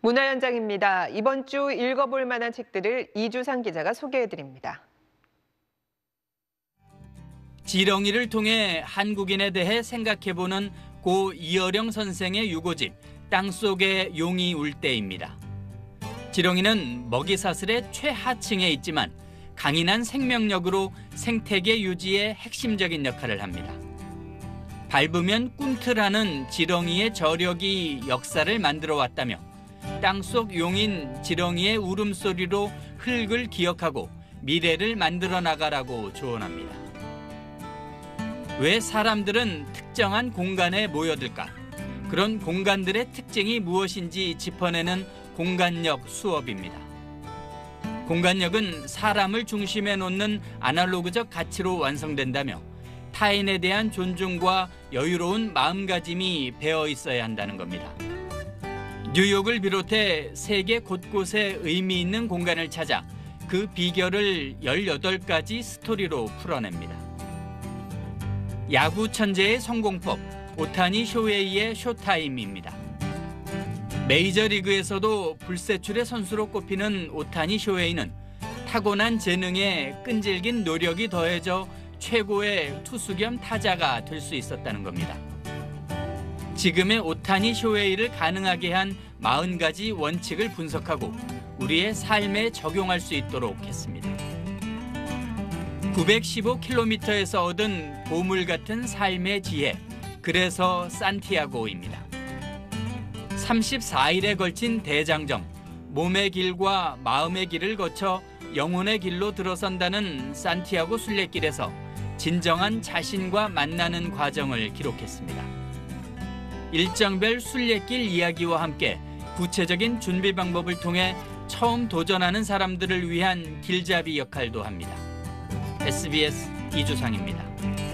문화 현장입니다. 이번 주 읽어볼 만한 책들을 이주상 기자가 소개해드립니다. 지렁이를 통해 한국인에 대해 생각해보는 고 이어령 선생의 유고집 땅속에 용이 울 때입니다. 지렁이는 먹이사슬의 최하층에 있지만 강인한 생명력으로 생태계 유지에 핵심적인 역할을 합니다. 밟으면 꿈틀하는 지렁이의 저력이 역사를 만들어 왔다며 땅속 용인 지렁이의 울음소리로 흙을 기억하고 미래를 만들어 나가라고 조언합니다. 왜 사람들은 특정한 공간에 모여들까? 그런 공간들의 특징이 무엇인지 짚어내는 공간력 수업입니다. 공간력은 사람을 중심에 놓는 아날로그적 가치로 완성된다며 타인에 대한 존중과 여유로운 마음가짐이 배어 있어야 한다는 겁니다. 뉴욕을 비롯해 세계 곳곳에 의미 있는 공간을 찾아 그 비결을 18가지 스토리로 풀어냅니다. 야구 천재의 성공법, 오타니 쇼헤이의 쇼타임입니다. 메이저리그에서도 불세출의 선수로 꼽히는 오타니 쇼헤이는 타고난 재능에 끈질긴 노력이 더해져 최고의 투수 겸 타자가 될 수 있었다는 겁니다. 지금의 오타니 쇼헤이를 가능하게 한 40가지 원칙을 분석하고 우리의 삶에 적용할 수 있도록 했습니다. 915km에서 얻은 보물 같은 삶의 지혜, 그래서 산티아고입니다. 34일에 걸친 대장정, 몸의 길과 마음의 길을 거쳐 영혼의 길로 들어선다는 산티아고 순례길에서 진정한 자신과 만나는 과정을 기록했습니다. 일정별 순례길 이야기와 함께 구체적인 준비 방법을 통해 처음 도전하는 사람들을 위한 길잡이 역할도 합니다. SBS 이주상입니다.